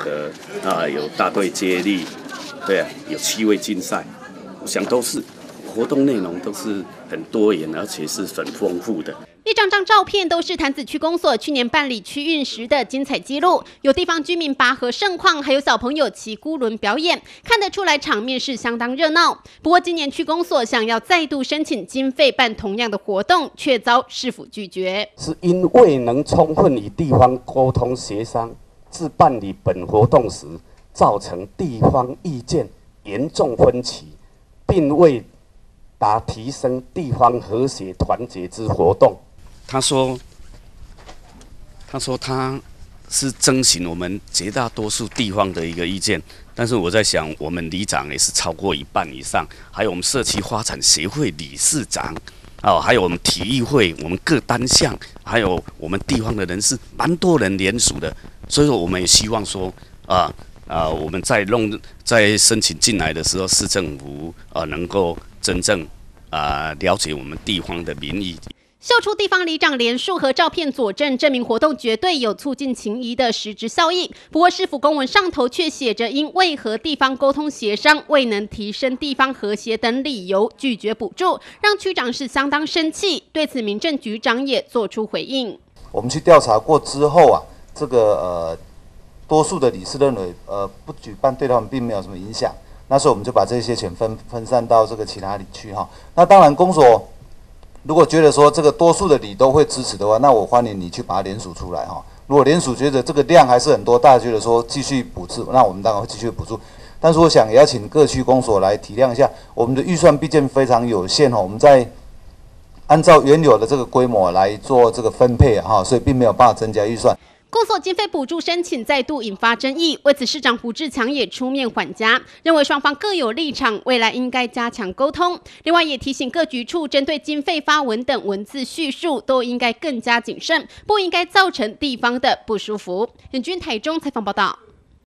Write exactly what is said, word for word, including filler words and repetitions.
的啊，有大队接力，对啊，有趣味竞赛，我想都是活动内容都是很多元，而且是很丰富的。 一张张照片都是潭子区公所去年办理区运时的精彩记录，有地方居民拔河盛况，还有小朋友骑孤轮表演，看得出来场面是相当热闹。不过今年区公所想要再度申请经费办同样的活动，却遭市府拒绝， 是因未能充分与地方沟通协商，自办理本活动时，造成地方意见严重分歧，并未达提升地方和谐团结之活动。 他说：“他说他是征询我们绝大多数地方的一个意见，但是我在想，我们里长也是超过一半以上，还有我们社区发展协会理事长，哦，还有我们体育会，我们各单项，还有我们地方的人士，蛮多人联署的，所以说我们也希望说，啊、呃、啊、呃，我们在弄在申请进来的时候，市政府呃能够真正啊、呃、了解我们地方的民意。” 秀出地方里长联署和照片佐证，证明活动绝对有促进情谊的实质效益。不过市府公文上头却写着因为和地方沟通协商未能提升地方和谐等理由拒绝补助，让区长是相当生气。对此，民政局长也做出回应。 我们去调查过之后啊，这个呃多数的理事认为，呃不举办对他们并没有什么影响。那时候我们就把这些钱分分散到这个其他里去哈。那当然公所。如果觉得说这个多数的里都会支持的话，那我欢迎你去把它联署出来哈。如果联署觉得这个量还是很多，大家觉得说继续补助，那我们当然会继续补助。但是我想也要请各区公所来体谅一下，我们的预算毕竟非常有限哈，我们在按照原有的这个规模来做这个分配哈，所以并没有办法增加预算。 公所经费补助申请再度引发争议，为此市长胡志强也出面缓颊，认为双方各有立场，未来应该加强沟通。另外也提醒各局处针对经费发文等文字叙述都应该更加谨慎，不应该造成地方的不舒服。远军台中采访报道。